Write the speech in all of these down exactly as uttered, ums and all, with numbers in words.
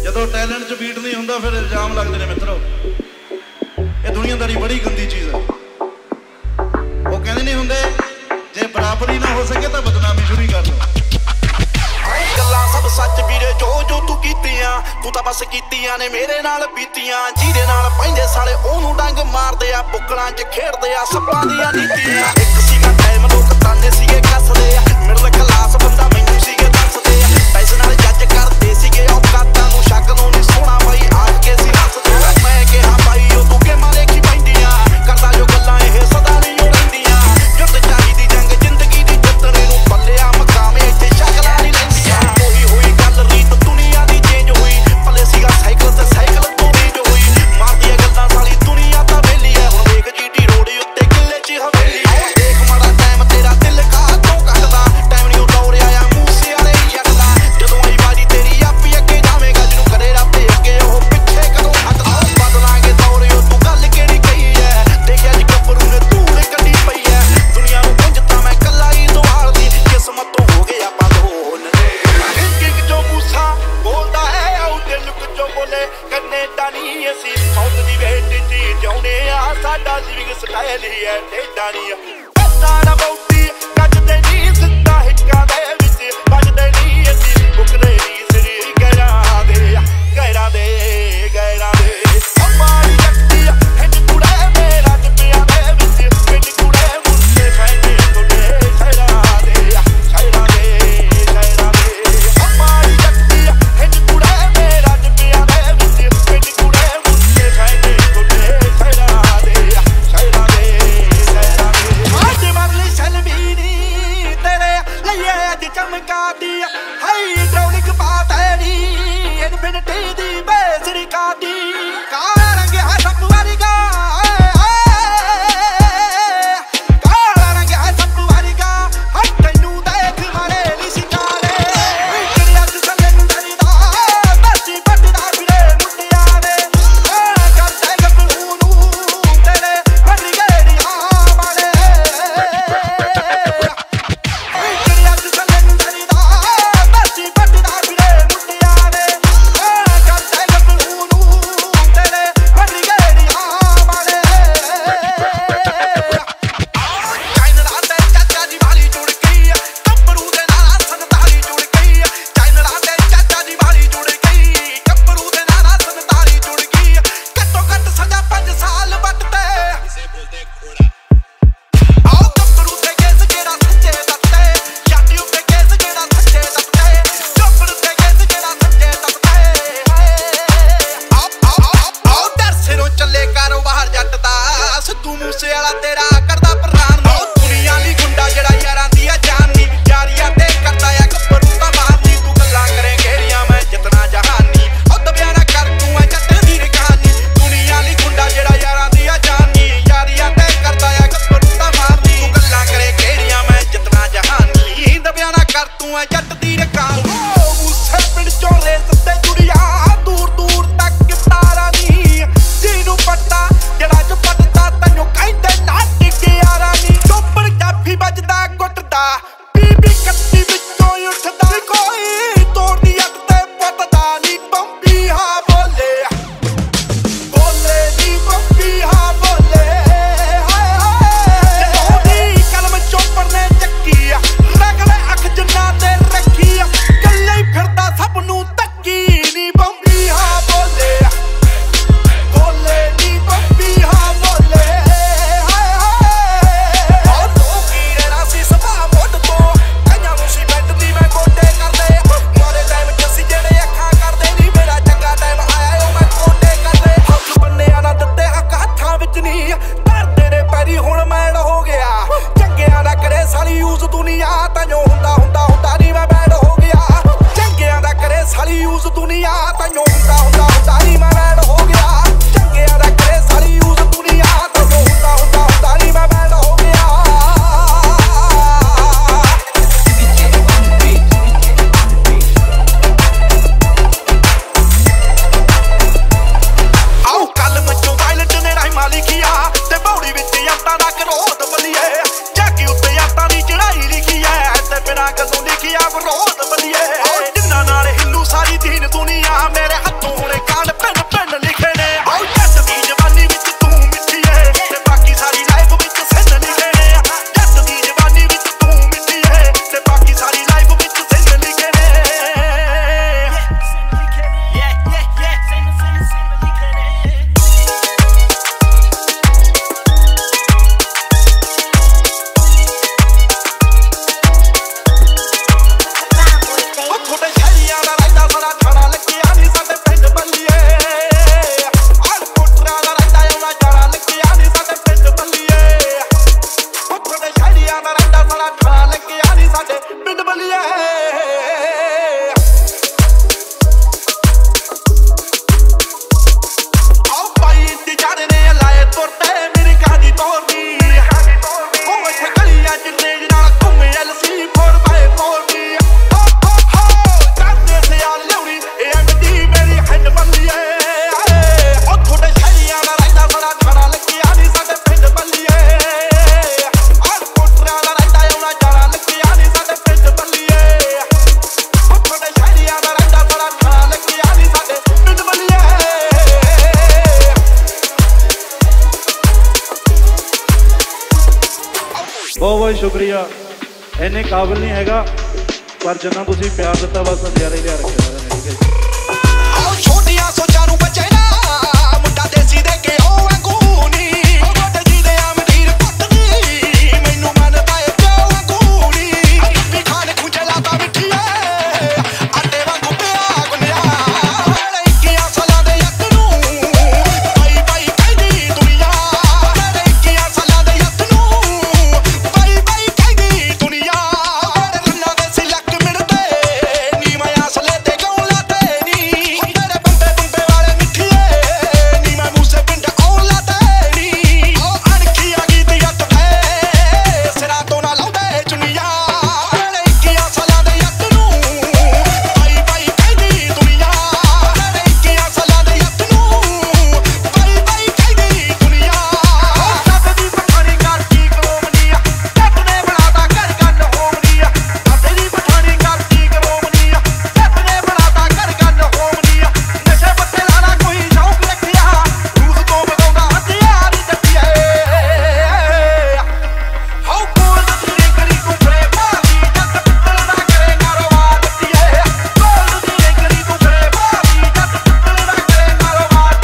ਜਦੋਂ ਟੈਲੈਂਟ 'ਚ ਬੀਟ ਨਹੀਂ ਹੁੰਦਾ ਫਿਰ ਇਲਜ਼ਾਮ ਲੱਗਦੇ ਨੇ ਮਿੱਤਰੋ। ਇਹ ਦੁਨੀਆਦਾਰੀ ਬੜੀ ਗੰਦੀ ਚੀਜ਼ ਹੈ। ਉਹ ਕਹਿੰਦੇ ਨਹੀਂ ਹੁੰਦੇ ਜੇ ਬਰਾਬਰੀ ਨਾ ਹੋ ਸਕੇ ਤਾਂ ਬਦਨਾਮੀ ਸ਼ੁਰੂ ਕਰ ਲਓ। ਗੱਲਾਂ ਸਭ ਸੱਚ ਵੀਰੇ ਜੋ ਜੋ ਤੂੰ ਕੀਤੀਆਂ, ਤੂੰ ਤਾਂ ਬਸ ਕੀਤੀਆਂ ਨੇ ਮੇਰੇ ਨਾਲ ਬੀਤੀਆਂ। ਜਿਹਦੇ ਨਾਲ ਪੈਂਦੇ ਸਾਲੇ ਉਹਨੂੰ ਡੰਗ ਮਾਰਦੇ ਆ, ਬੁੱਕਲਾਂ 'ਚ ਖੇਡਦੇ ਆ ਸੱਪਾਂ ਦੀਆਂ ਨੀਤੀਆਂ। ਇੱਕ ਸੀਗਾ ਟਾਈਮ ਲੋਕ ਤਾਨੇ ਸੀਗੇ ਕੱਸਦੇ ਆ, ਮਿਡਲ ਕਲਾਸ ਬੰਦਾ ਮੈਨੂੰ ਸੀਗੇ ਦੱਸਦੇ ਆ। ਪੈਸੇ ਨਾਲ ਜੱਜ ਕਰਦੇ ਸੀਗੇ ਔਕਾਤਾਂ ਨੂੰ, ਸ਼ੱਕ ਨੂੰ ਨਹੀਂ ਸੋਹਣਾ ਬਾਈ ਆਖ ਕੇ ਸੀ ਹੱਸਦੇ। ਮੈਂ ਕਿਹਾ ਬਾਈ ਉਹ ਤੂੰ ਗੇਮਾਂ ਦੇਖੀ ਪੈਂਦੀਆਂ, ਕਰਦਾ ਜੋ ਗੱਲਾਂ ਇਹ ਸਦਾ ਨਹੀਂ ਉਹ ਰਹਿੰਦੀਆਂ। ਜਿੱਤ ਚਾਹੀਦੀ ਜੰਗ ਜ਼ਿੰਦਗੀ ਦੀ ਜਿੱਤਣੇ ਨੂੰ, ਪੱਲਿਆ ਮਕਾਮ ਇੱਥੇ ਸ਼ਕਲਾਂ ਨਹੀਂ ਲੈਂਦੀਆਂ। ਹੋਈ ਹੋਈ ਗੱਲ ਰੀਤ ਦੁਨੀਆ ਦੀ ਚੇਂਜ ਹੋਈ, ਪੱਲੇ ਸੀਗਾ ਸਾਈਕਲ ਤੇ ਸਾਈਕਲ ਤੋਂ ਰੀਜ ਹੋਈ। ਮਾਰਦੀ ਆ ਗੱਲਾਂ ਸਾਲੀ ਦੁਨੀਆ ਤਾਂ ਵੇਲੀ ਐ, ਹੁਣ ਵੇਖ ਜੀਟੀ ਰੋਡ ਉੱਤੇ ਕਿੱਲੇ 'ਚ ਹਵੇਲੀ। ਦੇਖ ਮਾੜਾ ਟਾਈਮ ਤੇਰਾ ਦਿਲ ਕਾਹ ਤੋਂ ਕੱਟਦਾ, ਟਾਈਮ ਨਹੀਂ ਦੌੜਿਆ ਆ ਮੂਸੇ ਵਾਲੇ ਜੱਟ ਦਾ। ਜਦੋਂ ਆਈ ਬਾਜੀ ਤੇਰੀ ਆਪੀ ਅੱਗੇ ਜਾਵੇਂਗਾ, ਜਿਹਨੂੰ ਕਰੇ ਰੱਬ ਅੱਗੇ ਉਹ ਪਿੱਛੇ ਕਦੋਂ ਹਟਦਾ। ਬਦਲਾਂਗੇ ਦੌੜਿਓ ਤੂੰ ਗੱਲ ਕਿਹੜੀ ਕਹੀ ਐ, ਦੇਖਿਆ ਜੀ ਗੱਭਰੂ ਨੇ ਧੂੜ ਕੱਢੀ ਪਈ ਐ। ਦੁਨੀਆ ਨੂੰ ਪੁੰਜ ਤਾਂ ਮੈਂ ਕੱਲਾ ਹੀ ਦੁਆਲਦੀ, ਕਿਸਮਤ ਤੋਂ ਹੋ ਗਿਆ ਬੰਦ ਹੋਣ ਦੇ। ਇੱਕ ਇੱਕ ਜੋ ਮੂਸਾ ਬੋਲਦਾ ਹੈ ਆਉ ਤੇ ਲੁਕ ਜੋ ਬੋਲੇ, ਕੈਨੇਡਾ ਨਹੀਂ ਅਸੀਂ ਸਾਊਥ ਦੀ ਵੇਟ 'ਚ ਜਿਉਂਦੇ ਆ। ਸਾਡਾ ਲਿਵਿੰਗ ਸਟਾਈਲ ਹੀ ਹੈ ਟੇਡਾ ਨਹੀਂ ਪਤਾ ਨਾ ਬਹੁਤੀ ਕੱਜਦੇ ਨਹੀਂ ਸਿੱਧਾ ਹਿੱਕਾਂ ਦੇ ਵਿੱਚ ਵੱਜਦੇ ਨਹੀਂ ਅਸੀਂ, ਬੁਕਦੇ ਨਹੀਂ ਸਰੀ ਗੈਰਾਂ ਦੇ ਗੈਰਾਂ ਦੇ ਗੈਰਾਂ ਦੇ। ਮਾਰੀ ਜੱਟੀ ਹਿੰਦ ਕੁੜੇ ਮੇਰਾ ਜੱਪਿਆਂ ਦੇ ਵਿੱਚ, ਪਿੰਡ ਕੁੜੇ ਮੁੰਡੇ ਫੈਂਦੇ ਤੁਲੇ ਸ਼ਹਿਰਾਂ ਦੇ ਸ਼ਹਿਰਾਂ ਦੇ ਸ਼ਹਿਰਾਂ ਦੇ। ਮਾਰੀ ਜੱਟੀ ਹਿੰਦ ਕੁੜੇ ਮੇਰਾ ਜੱਪਿਆਂ ਦੇ ਵਿੱਚ, ਪਿੰਡ ਕੁੜੇ ਮੁੰਡੇ ਫੈਂਦੇ ਤੁਲੇ ਸ਼ਹਿਰਾਂ ਦੇ ਸ਼ਹਿਰਾਂ ਦੇ ਸ਼ਹਿਰਾਂ ਦੇ। ਅੱਜ ਮਰਲੀ ਸਲਵੀ ਨੀ ਤੇਰੇ ਲਈਏ ਅੱਜ ਚਮਕਾਦੀ, ਹਾਈਡ੍ਰੋਲਿਕ ਬਾਤ ਹੈ ਨੀ ਇਨਫਿਨਿਟੀ ਦੀ ਬੇਸਰੀ ਕਾਦੀ। ਕਾਲਾ ਰੰਗ ਹੈ ਸੱਪ ਵਰਗਾ, ਕਾਲਾ ਰੰਗ ਹੈ ਸੱਪ ਵਰਗਾ, ਹੱਟ ਤੈਨੂੰ ਦੇਖ ਮਾਰੇ ਨੀ ਸਿਕਾਰੇ। ਕਿਰਿਆ ਚ ਥੱਲੇ ਨੂੰ ਡਰੀਦਾ, ਬਸੀ ਵੱਟਦਾ ਫਿਰੇ ਮੁੰਡਿਆਂ ਨੇ, ਕਰਦੇ ਗੱਭਰੂ ਨੂੰ ਤੇਰੇ ਵੱਡੀ ਗੇੜੀਆਂ ਵਾਲੇ। ਕਿਰਿਆ ਚ ਥੱਲੇ ਨੂੰ ਡਰੀਦਾ, ਬਸੀ ਵੱਟਦਾ ਫਿਰੇ ਮੁੰਡਿਆਂ ਨੇ, ਕਰਦੇ ਗੱਭਰੂ ਨੂੰ ਤੇਰੇ ਵੱਡੀ ਗੇੜੀਆਂ ਵਾਲੇ। ਚਾਈਨਲਾਂ ਦੇ ਚਾਚਾ ਦੀ ਵਾਲੀ ਜੁੜ ਗਈ, ਗੱਭਰੂ ਦੇ ਨਾਲ ਸੰਤਾਲੀ ਜੁੜ ਗਈ। ਚਾਈਨਲਾਂ ਦੇ ਚਾਚਾ ਦੀ ਵਾਲੀ ਜੁੜ ਗਈ, ਗੱਭਰੂ ਦੇ ਨਾਲ ਸੰਤਾਲੀ ਜੁੜ ਗਈ। ਘੱਟੋ ਘੱਟ ਸਜ਼ਾ ਪੰਜ ਸਾਲ ਵੱਟ ਤੇ ਆਓ ਗੱਭਰੂ ਤੇ ਕੇਸ ਜਿਹੜਾ ਸੱਚੇ ਦੱਸਦੇ, ਛਾਤੀ ਉੱਤੇ ਕੇਸ ਜਿਹੜਾ ਸੱਚੇ ਦੱਸਦੇ, ਗੱਭਰੂ ਤੇ ਕੇਸ ਜਿਹੜਾ ਸੱਚੇ ਦੱਸਦੇ। ਆਓ ਆਓ ਆਓ ਡਰ ਸਿਰੋਂ ਚੱਲੇ ਕਾਰੋਬਾਰ ਜੱਟ ਦਾ, ਸਿੱਧੂ ਮੂਸੇ ਵਾਲਾ ਤੇਰਾ ਕਰਦਾ ਪ੍ਰਧਾਨ ਨੂੰ। ਦੁਨੀਆ ਲਈ ਗੁੰਡਾ ਜਿਹੜਾ ਯਾਰਾਂ ਦੀ ਆ ਜਾਨ ਨੀ, ਯਾਰੀਆਂ ਤੇ ਕਰਦਾ ਆ ਗੱਭਰੂ ਤਾਂ ਮਾਰਨੀ। ਤੂੰ ਗੱਲਾਂ ਕਰੇ ਘੇਰੀਆਂ ਮੈਂ ਜਿੱਤਣਾ ਜਹਾਨੀ, ਉਹ ਦਬਿਆ ਨਾ ਕਰ ਤੂੰ ਐ ਜੱਟ ਦੀ ਰਕਾਨੀ। ਦੁਨੀਆ ਲਈ ਗੁੰਡਾ ਜਿਹੜਾ ਯਾਰਾਂ ਦੀ ਆ ਜਾਨ ਨੀ, ਯਾਰੀਆਂ ਤੇ ਕਰਦਾ ਆ ਗੱਭਰੂ ਤਾਂ ਮਾਰਨੀ। ਤੂੰ ਗੱਲਾਂ ਕਰੇ ਘੇਰੀਆਂ ਮੈਂ ਜਿੱਤਣਾ ਜਹਾਨੀ, ਦਬਿਆ ਨਾ ਕਰ ਤੂੰ ਐ ਜੱਟ ਦੀ ਰਕਾਨੀ। ਓ ਮੂਸੇ ਪਿੰਡ ਚੋਂ ਰੇਸ ਤੇ ਦੁਨੀਆ ਦੂਰ ਦੂਰ ਤੱਕ ਤਾਰਾ ਨੀ, ਜਿਹਨੂੰ ਪੱਟਦਾ ਜਿਹੜਾ ਚ ਪੱਟਦਾ ਤੈਨੂੰ ਕਹਿੰਦੇ ਨਾ ਟਿਕਿਆਰਾ ਨੀ। ਚੋਪੜ ਕਾਫੀ ਵੱਜਦਾ ਗੁੱਟਦਾ, ਬੀਬੀ ਕੱਤੀ ਵਿੱਚੋਂ ਉੱਠਦਾ, ਕੋਈ ਤੋੜਦੀ ਅੱਗ ਤੇ ਪੁੱਟਦਾ ਨੀ। ਬੰਬੀ ਹਾਂ ਬੋਲੇ ਬੋਲੇ ਨੀ ਬੰਬੀ ਹਾਂ ਬੋਲੇ, ਹਾਏ ਹਾਏ ਉਹਦੀ ਕਲਮ ਚੋਪੜ ਨੇ ਚੱਕੀ, ਰਗਲੇ ਅੱਖ ਜਿੰਨਾ ਤੇ ਰੱਖੀ, ਗੱਲੇ ਹੀ ਫਿਰਦਾ ਸਭ ਨੂੰ ਤੱਕੀ ਨੀ। ਬੰਬੀ ਹਾਂ ਬੋਲੇ ਬੋਲੇ ਨੀ ਬੰਬੀ ਹਾਂ ਬੋਲੇ, ਹਾਏ ਹਾਏ ਉਹ ਲੋਕੀ ਰਹਿਣਾ ਸੀ ਸਭਾ ਮੁੱਢ ਤੋਂ, ਕਈਆਂ ਨੂੰ ਸੀ ਬੈਠ ਦੀ ਮੈਂ ਗੋਡੇ ਕਰਦੇ। ਮਾਰੇ ਟਾਈਮ ਚ ਅਸੀਂ ਜਿਹੜੇ ਅੱਖਾਂ ਕਰਦੇ ਨੀ, ਮੇਰਾ ਚੰਗਾ ਟਾਈਮ ਆਇਆ ਉਹ ਮੈਂ ਗੋਡੇ ਕਰਦੇ। ਹੱਥ ਬੰਨਿਆ ਨਾ ਦਿੱਤੇ ਹੱਕ ਹੱਥਾਂ ਵਿੱਚ ਨੀ, ਧਰਦੇ ਨੇ ਪੈਰੀ ਹੁਣ ਮੈਲ ਹੋ ਗਿਆ। ਚੰਗਿਆਂ ਦਾ ਕਰੇ ਸਾਲੀ ਯੂਜ਼ ਦੁਨੀਆ, ਤੈਨੂੰ ਹੁੰਦਾ ਹੁੰਦਾ ਹੁੰਦਾ ਨੀ ਮੈਂ ਬੈਡ ਹੋ ਗਿਆ। ਚੰਗਿਆਂ ਦਾ ਕਰੇ ਸਾਲੀ ਯੂਜ਼ ਦੁਨੀਆ, ਤੈਨੂੰ ਹੁੰਦਾ ਹੁੰਦਾ ਹੁੰਦਾ ਨੀ ਮੈਂ ਬੈਡ ਹੋ ਗਿਆ। ਚੰਗਿਆਂ ਦਾ ਕਰੇ ਸਾਲੀ ਯੂਜ਼ ਦੁਨੀਆ, ਤੈਨੂੰ ਹੁੰਦਾ ਹੁੰਦਾ ਹੁੰਦਾ ਨੀ ਮੈਂ ਬੈਡ ਹੋ ਗਿਆ। ਆਓ ਕੱਲ ਮੱਚੋਂ ਵਾਇਲੈਂਟ ਨੇ ਰਾਈਮਾਂ ਲਿਖੀਆਂ, ਤੇ ਬੌੜੀ ਵਿੱਚ ਯਾਤਾਂ ਦਾ ਕਰੋਧ ਬਲੀਏ। ਜਾਗੀ ਉੱਤੇ ਯਾਤਾਂ ਦੀ ਚੜਾਈ ਲਿਖੀ ਐ, ਤੇ ਬਿਨਾਂ ਗੱਲੋਂ ਲਿਖਿਆ ਵਿਰੋਧ ਬਲੀਏ। ਜਿੰਨਾ ਨਾਲ ਹਿੱਲੂ ਸਾਰੀ ਦੀਨ ਦੁਨੀਆ, ਮੇਰੇ ਹੱਥ बहुत शुक्रिया। इन्ने काबिल नहीं हैगा पर जिन्ना तुसीं प्यार दिता बस नज़ारे लिया रखे सारे ने। ठीक है जी। छोटियां सोचां नूं बचे ना मुंडा देसी दे के ओ अंगूनी ओ गोटे जी दे आमदीर पत्तनी मैनू मनदा ए प्यो अंगूनी अभी खाने खुंजे लाता मिठिए आटे वांगू पिया गुनिया मेरे इक्कियां सालां दे यक नूं बाई बाई कहदी दुनिया मेरे इक्कियां सालां दे यक नूं बाई बाई कहदी दुनिया मेरे रन्ना दे सिलक मिलदे नी मैं असले ते गौं लाते नी मेरे बंदे बंदे वाले मिठिए नी मैं मूसे पिंड औं लाते नी ओ अणखियां गीतियां ते सिरा तो ना लाउंदे चुनिया मेरे इक्कियां सालां दे यक नूं बाई बाई कहदी दुनिया मेरे इक्कियां सालां दे यक नूं बाई बाई कहदी दुनिया सत दी पठानी करती करोमनीया सत ने बनाता घर गंड होमनीया सत दी पठानी करती करोमनीया सत ने बनाता घर गंड होमनीया नशे पत्ते लाना कोई शौक रखिया रूस तो बगाउंदा हथियार जੱਟੀਏ हाउ कोल तेरी करी तू फरे बाजी जੱਟ ਪਿੱਤਲ ਨਾ ਕਰੇ ਕਾਰੋਬਾਰ ਜੱਟੀਏ कोल तेरी करी तू फरे बाजी जੱਟ ਪਿੱਤਲ ਨਾ ਕਰੇ ਕਾਰੋਬਾਰ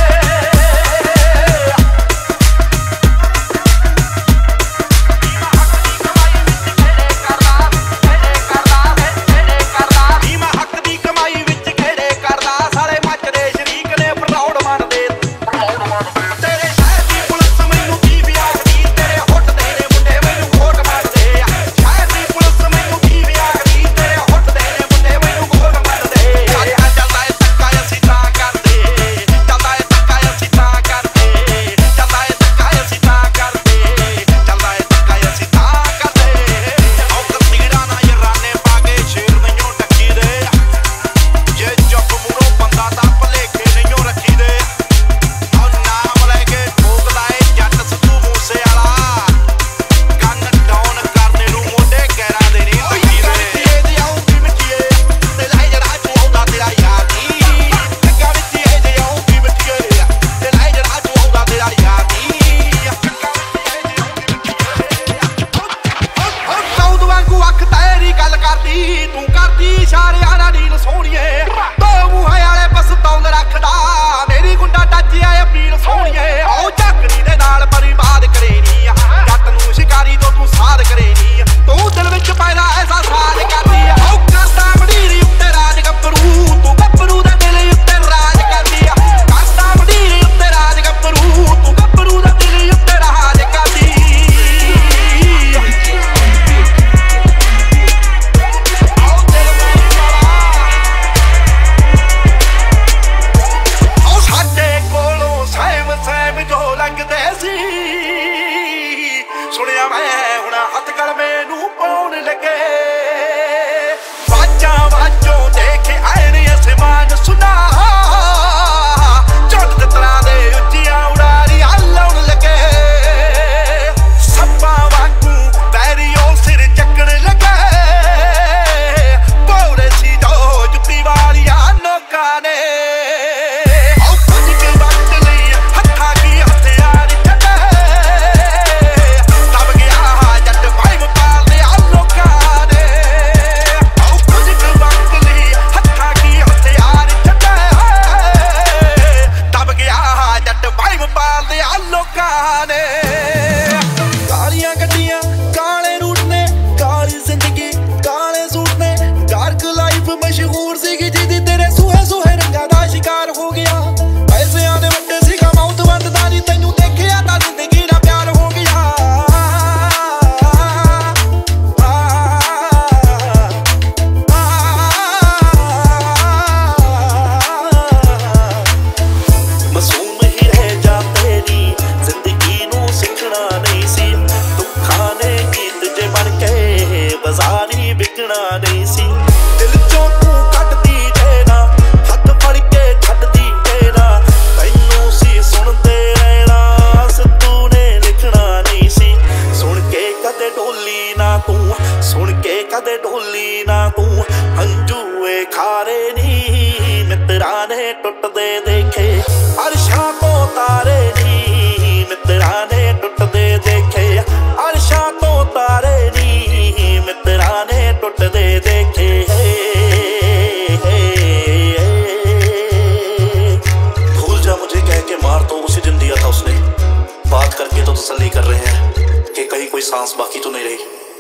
ਜੱਟੀਏ ਨੀ ਮੈਂ ਹੱਕ ਦੀ ਕਮਾਈ ਵਿੱਚ ਖੇੜੇ ਕਰਦਾ ਸਾਰੇ ਮੱਚਦੇ ਸ਼ਰੀਕ ਨੇ ਪ੍ਰੌੜ ਮੰਨਦੇ ਤੇਰੇ ਸ਼ਹਿਰ ਦੀ ਪੁਲਿਸ ਮੈਨੂੰ ਕੀ ਵਿਆਹਦੀ ਤੇਰੇ ਹੁੱਟ ਦੇ ਨੇ ਮੁੰਡੇ ਮੈਨੂੰ ਵੋਟ ਮੰਗਦੇ ਆ ਸ਼ਹਿਰ ਦੀ ਪੁਲਿਸ ਮੈਨੂੰ ਕੀ ਵਿਆਹਦੀ ਤੇਰੇ ਹੁੱਟ ਦੇ ਨੇ ਮੁੰਡੇ ਮੈਨੂੰ ਵੋਟ ਮੰਗਦੇ ਆ ਚੱਲਦਾ ਏ ਧੱਕਾ ਅਸੀਂ ਤਾਂ ਕਰਦੇ ਚੱਲਦਾ ਏ ਧੱਕਾ ਅਸੀਂ ਤਾਂ ਕਰਦੇ ਚੱਲਦਾ ਏ ਧੱਕਾ ਅਸੀਂ ਤਾਂ ਕਰਦੇ ਚੱਲਦਾ ਏ ਧੱਕਾ ਅਸੀਂ ਤਾਂ ਕਰਦੇ ਔਕਤ ਤੀੜਾ ਨਾ ਯਾਰਾਨੇ ਪਾ ਕੇ ਸ਼ੇਰ ਨਹੀਂਓ ਟੱਕੀ ਦੇ ਜੇ ਚੁੱਪ ਮੂਰੋਂ ਬੰਦਾ ਤਾਂ ਭਲੇਖੇ ਨਹੀਂਓ ਰੱਖੀ ਦੇ ਉਹ ਨਾਮ ਲੈ ਕੇ ਠੋਕਦਾ ਏ ਜੱਟ ਸਿੱਧੂ ਮੂਸੇ ਵਾਲਾ ਕੰਨ ਡਾਊਨ ਕਰਨੇ ਨੂੰ ਮੋਢੇ ਗੈਰਾਂ ਦੇ ਨਹੀਂ ਪਈ ਦੇ ਤੇ ਆਉਂਦੀ ਮਿੱਟੀਏ ਤੇ ਲੈ ਜਰਾ ਤੂੰ ਆਉਂਦਾ ਤੇਰਾ ਯਾਰ ਨਹੀਂ ਲੱਗਾ ਵਿੱਚ ਇਹ ਜੇ ਆਉਂਦੀ ਮਿੱਟੀਏ ਤੇ ਲੈ ਜਰਾ ਤੂੰ ਆਉਂਦਾ ਤੇਰਾ ਯਾਰ ਨਹੀਂ ਲੱਗਾ ਵਿੱਚ ਇਹ ਜੇ ਆਉਂਦੀ ਮਿੱਟੀਏ ਉਹ ਸੌਦ ਵਾਂਗੂ ਅੱਖ ਤੇਰੀ ਗੱਲ ਕਰਦੀ ਤੂੰ ਕਰਦੀ ਇਸ਼ਾਰਿਆਂ ਨਾਲ ਡੀਲ ਸੋਹਣੀਏ ਦੋ ਮੂੰਹਾਂ ਵਾਲੇ ਪਸਤੌਲ ਰੱਖਦਾ ਮੇਰੀ ਗੁੰਡਾ ਟੱਚ ਆਏ ਅਪੀਲ ਸੋਹਣੀਏ ਉਹ ਝੱਕਰੀ ਦੇ ਨਾਲ ਬਰਬਾਦ ਕਰੇ ਨੀ ਜੱਟ ਨੂੰ ਸ਼ਿਕਾਰੀ ਤੋਂ ਤੂੰ ਸਾਧ ਕਰੇ ਨੀ ਤੂੰ ਦਿਲ ਵਿੱਚ ਪੈਦਾ ਐਸਾ ਸਾਜ ਕਰਦੀ ਆ ਉਹ ਕਾਂਦਾ ਮੰਡੀਰੀ ਉੱਤੇ ਰਾਜ ਗੱਭਰੂ ਤੂੰ ਗੱਭਰੂ ਦੇ ਦਿਲ ਉੱਤੇ ਰਾਜ ਕਰਦੀ ਆ ਕਾਂਦਾ ਮੰਡੀਰੀ ਉੱਤੇ ਰਾਜ ਗੱਭਰੂ ਤੂੰ ਗੱਭਰੂ ਦੇ ਦਿਲ ਉੱਤੇ ਰਾਜ ਕਰਦੀ ਉਹ ਸਾਡੇ ਕੋਲੋਂ ਸਹਿਮ ਸਹਿਮ ਜੋ ਲੰਘਦੇ ਸੀ ਸੁਣਿਆ ਮੈਂ ਹੁਣ ਹੱਥ ਕਲਮੇ ਨੂੰ ਪਾਉਣ ਲੱਗੇ ਵਾਜਾਂ ਵਾਜੋਂ ਦੇਖੇ ਆਏ ਨੇ ਅਸਮਾਨ ਸੁਨਾ ਝੁੱਟ ਦੇ ਤਰ੍ਹਾਂ ਦੇ ਉੱਚੀਆਂ ਉਡਾਰੀਆਂ ਲਾਉਣ ਲੱਗੇ ਸੱਪਾਂ ਵਾਂਗੂ ਪੈਰੀਓ ਸਿਰ ਚੱਕਣ ਲੱਗੇ ਪੌੜੇ ਸੀ ਜੋ ਜੁੱਤੀ ਵਾਲੀਆਂ ਨੋਕਾਂ ਨੇ ਉਹ ਕੁਝ ਕੇ ਵਕਤ ਲਈ ਹੱਥਾਂ ਕੀ ਹਥਿਆਰ ਛੱਡੇ ਦਬ ਗਿਆ ਜੱਟ ਵਾਈਬ ਪਾਲਦੇ ਆ ਲੋਕਾਂ ਨੇ ਉਹ ਕੁਝ ਕੇ ਵਕਤ ਲਈ ਹੱਥਾਂ ਕੀ ਹਥਿਆਰ ਛੱਡੇ ਦਬ ਗਿਆ ਜੱਟ ਵਾਈਬ ਪਾਲਦੇ ਆ ਲੋਕਾਂ ਨੇ ਕਾਲੀਆਂ ਗੱਡੀਆਂ ਕਾਲੇ ਰੂਟ ਨੇ ਕਾਲੀ ਜ਼ਿੰਦਗੀ ਕਾਲੇ ਸੂਟ ਨੇ ਡਾਰਕ ਲਾਈਫ ਮਸ਼ਹੂਰ ਸੀਗੀ ਜਿਹਦੀ ਤੇਰੇ ਸੂਹੇ ਸੂਹੇ ਰੰਗਾਂ ਦਾ ਸ਼ਿਕਾਰ ਹੋ ਗਿਆ ਪੈਸਿਆਂ ਦੇ ਵੱਡੇ ਸੀਗਾ ਮੌਤ ਵੱਧਦਾ ਨਹੀਂ ਤੈਨੂੰ ਦੇਖਿਆ ਤਾਂ ਜ਼ਿੰਦਗੀ ਦਾ ਪਿਆਰ ਹੋ ਗਿਆ ਮਾਸੂਮ ਹੀ ਰਹਿ ਜਾ ਤੇਰੀ ਜ਼ਿੰਦਗੀ ਨੂੰ ਸਿੱਖਣਾ ਨਹੀਂ ਸੀ ਦੁੱਖਾਂ ਨੇ ਗੀਤ ਜੇ ਬਣ ਕੇ ਬਾਜ਼ਾਰੀ ਵਿਕਣਾ ਨਹੀਂ ਸੀ ਦਿਲ ਚੋਂ ਤੂੰ ਕੱਢਦੀ ਜੇ ਨਾ ਹੱਥ ਫੜ ਕੇ ਛੱਡਦੀ ਜੇ ਨਾ ਤੈਨੂੰ ਸੀ ਸੁਣਦੇ ਰਹਿਣਾ ਸਿੱਧੂ ਨੇ ਲਿਖਣਾ ਨਹੀਂ ਸੀ ਸੁਣ ਕੇ ਕਦੇ ਢੋਲੀ ਨਾ ਤੂੰ ਸੁਣ ਕੇ ਕਦੇ ਢੋਲੀ ਨਾ ਤੂੰ ਹੰਝੂਏ ਖਾਰੇ ਨੀ ਮਿੱਤਰਾਂ ਨੇ ਟੁੱਟਦੇ ਦੇਖੇ ਅਰਸ਼ਾਂ ਤੋਂ ਤਾਰੇ ਨੀ ਮਿੱਤਰਾਂ ਨੇ ਟੁੱਟਦੇ ਦੇਖੇ ਅਰਸ਼ਾਂ ਤੋਂ ਤਾਰੇ सांस बाकी तो नहीं रही।